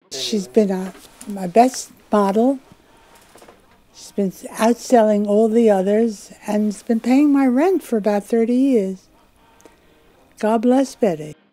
She's been my best model. She's been outselling all the others and has been paying my rent for about 30 years. God bless Betty.